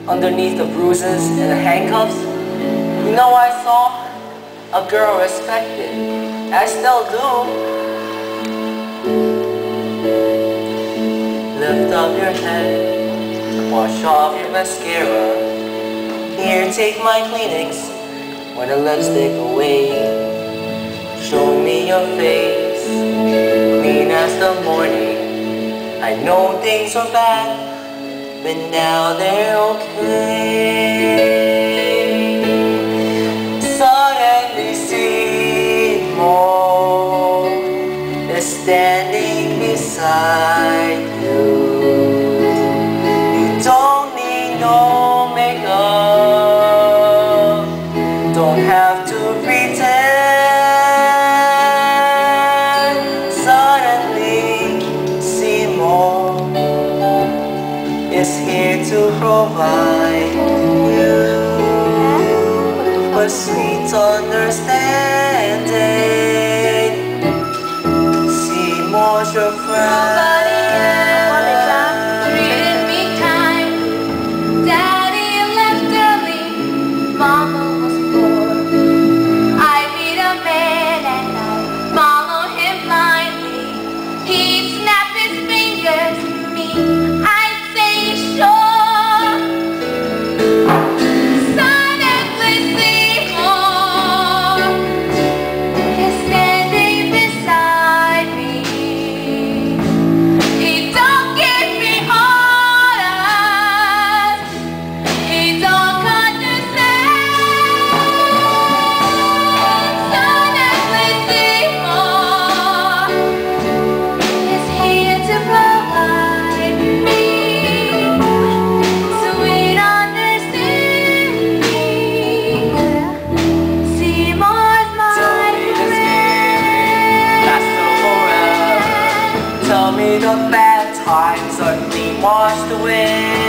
underneath the bruises and the handcuffs. You know, I saw a girl respected. I still do. Lift up your head, wash off your mascara. Here, take my Kleenex, wear the lipstick away. Show me your face, clean as the morning. I know things are bad, but now they're okay. Suddenly Seymour is standing beside you. You don't need no makeup, don't have to pretend. Suddenly Seymour is here to provide you a sweet understanding. Seymour's your friend. Nobody else treated me kind. Daddy left early, Mama was poor. I meet a man and I follow him blindly. He'd snap his fingers at me. I'd say sure. Suddenly Seymour is standing beside me. He don't give me orders. He don't understand. Suddenly Seymour is here to provide me sweet understanding. Seymour's my That's the forever. Tell me the bad times are clean washed away.